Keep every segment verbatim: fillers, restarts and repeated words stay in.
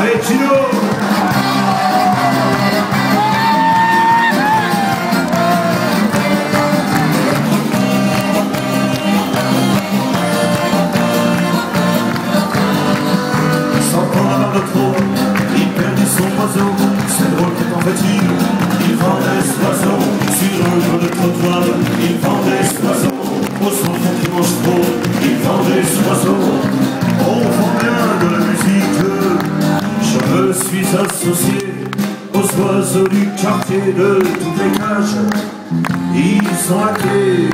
Allez, Gino! C'est drôle que t'en fait-il. Il vendait ce oiseau sur un coin de trottoir. Il vendait ce oiseau aux enfants qui mangent trop. Il vendait ce oiseau. On vend bien de la musique. Je me suis associé aux oiseaux du quartier de toutes les cages. Ils sont hackés.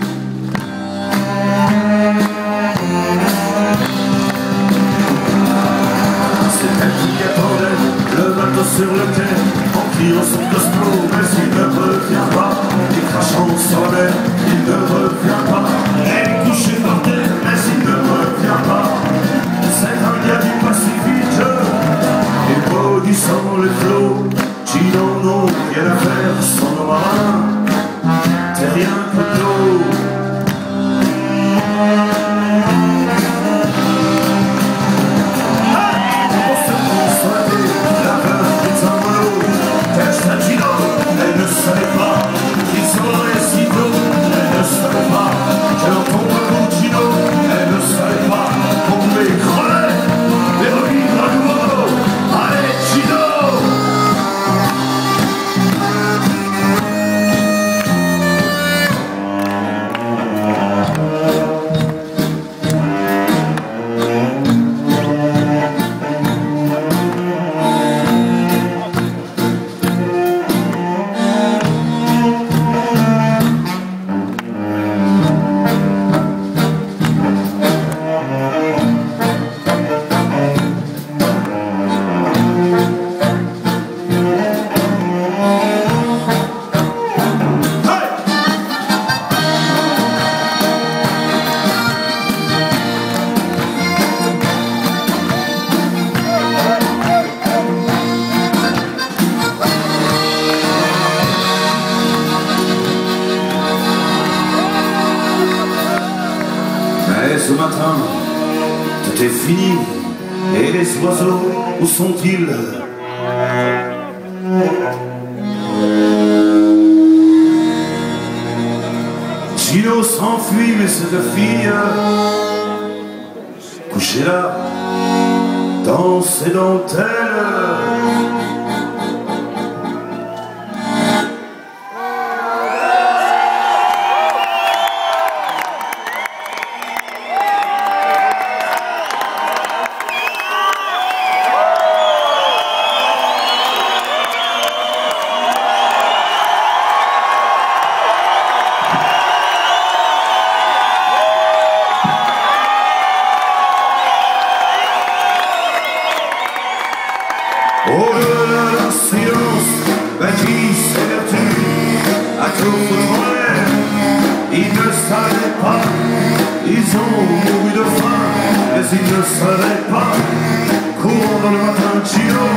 C'est elle qui attendait le bateau sur le quai, en criant son cosmo, mais il ne revient pas. Et crachant sur la mer, il ne revient pas. Elle est couchée par terre, mais il ne revient pas. C'est un gars du Pacifique, et maudissant les flots, qui n'en ont rien à faire sans nos marins. T'es rien que de l'eau. Elle ne savait pas qu'ils auraient si tôt. Elle ne savait pas qu'elle en tombe un coup de Gino. Elle ne savait pas qu'on pouvait crever et revivre à nouveau. Allez, Gino! Mais ce matin, tout est fini. Et les oiseaux, où sont-ils? Gino s'enfuit, mais cette fille, couchée là, dans ses dentelles. Oh le silence bâtit ses vertus à tout foutre en l'air. Ils ne savaient pas, ils ont mouru de faim, mais ils ne savaient pas. Courant dans le matin, Gino